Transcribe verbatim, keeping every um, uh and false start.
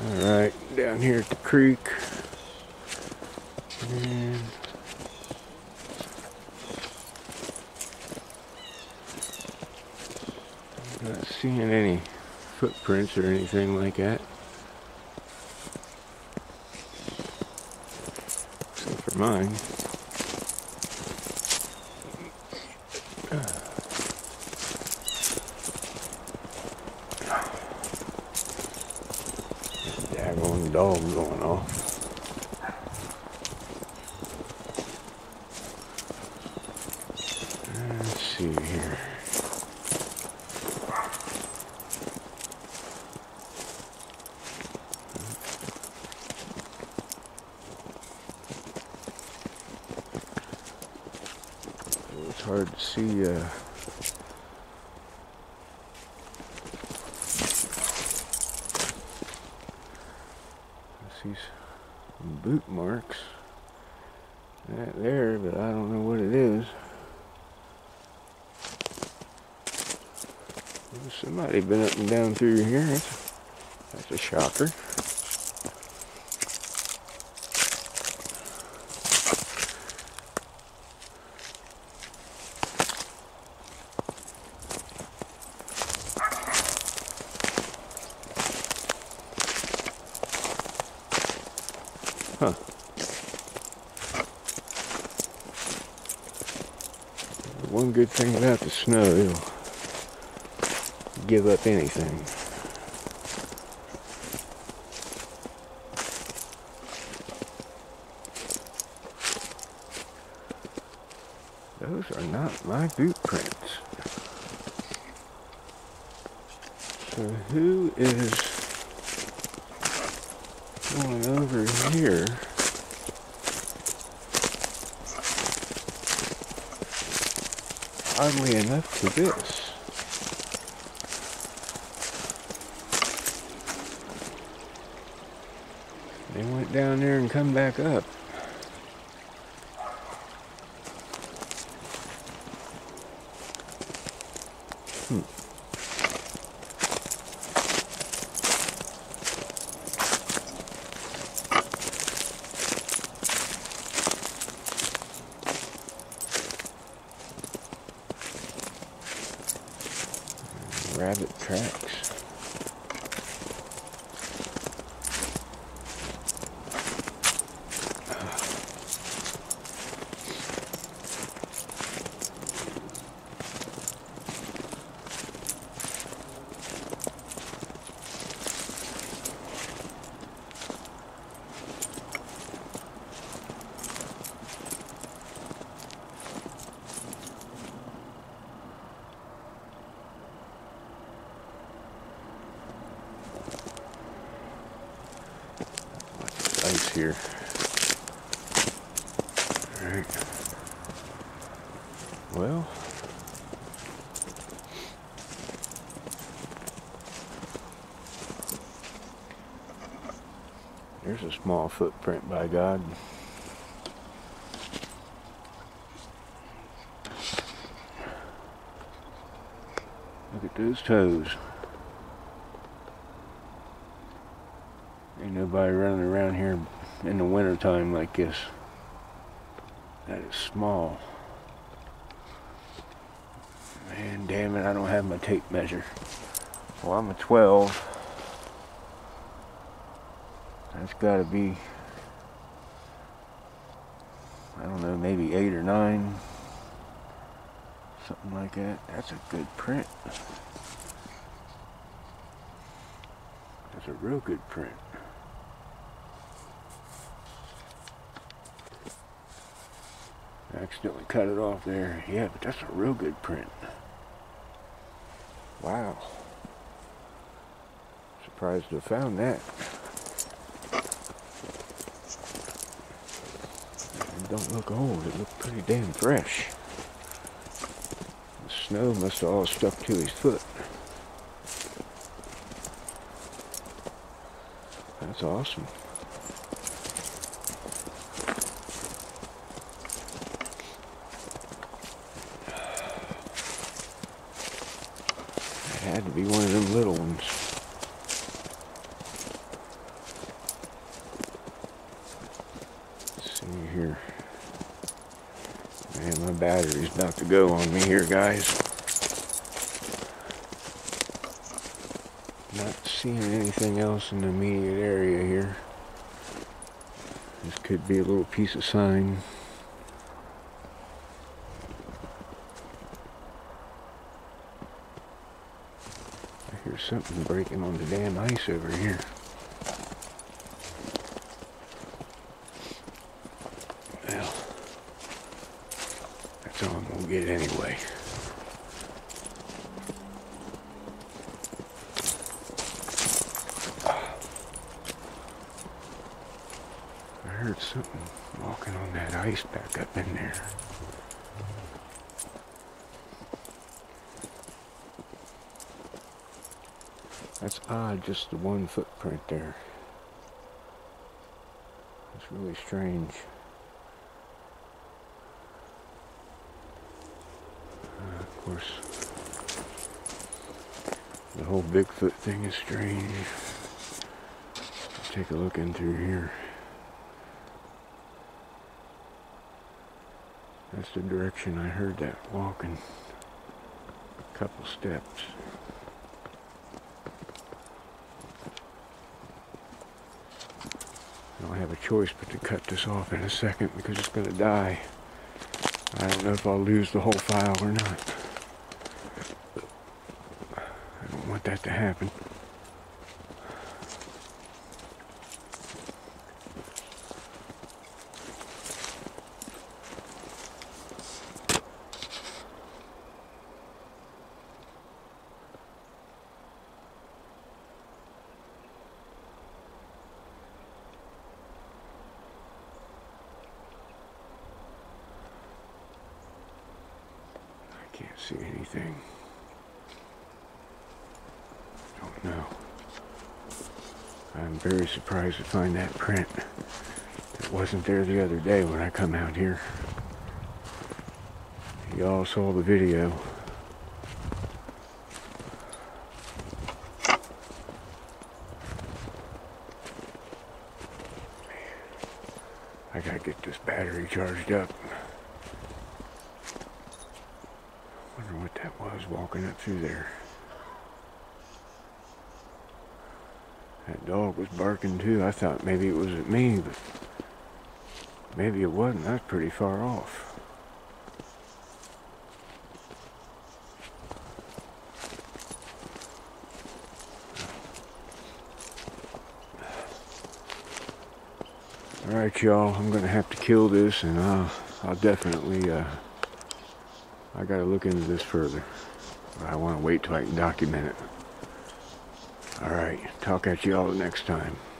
Alright, down here at the creek. And I'm not seeing any footprints or anything like that. Except for mine. Daggone dog going off. Let's see here. It's hard to see uh, I see some boot marks right there, but I don't know what it is. Somebody been up and down through here. That's, that's a shocker. Huh. One good thing about the snow, it'll give up anything. Those are not my boot prints. So who is going over here? Oddly enough to this. They went down there and come back up. Hmm. Rabbit tracks. Ice here. Alright. Well, there's a small footprint, by God. Look at those toes. Ain't nobody running around here in the winter time like this. That is small. Man, damn it, I don't have my tape measure. Well, I'm a twelve. That's gotta be, I don't know, maybe eight or nine. Something like that. That's a good print. That's a real good print. I accidentally cut it off there. Yeah, but that's a real good print. Wow. Surprised to have found that. It don't look old. It looked pretty damn fresh. The snow must have all stuck to his foot. That's awesome. It had to be one of them little ones. battery's about to go on me here, guys. Not seeing anything else in the immediate area here. This could be a little piece of sign. I hear something breaking on the damn ice over here. Well, that's all I'm gonna get anyway. I heard something walking on that ice back up in there. That's odd, just the one footprint there. It's really strange. Uh, of course, the whole Bigfoot thing is strange. Let's take a look in through here. That's the direction I heard that walking. A couple steps. I don't have a choice but to cut this off in a second because it's going to die. I don't know if I'll lose the whole file or not. I don't want that to happen. Can't see anything. Don't know. I'm very surprised to find that print. It wasn't there the other day when I come out here. Y'all saw the video. I gotta get this battery charged up. Wonder what that was walking up through there. That dog was barking too. I thought maybe it was at me, but maybe it wasn't. That's pretty far off. Alright, y'all, I'm gonna have to kill this, and I'll, I'll definitely uh, I gotta look into this further. I want to wait till I can document it. Alright, talk at you all next time.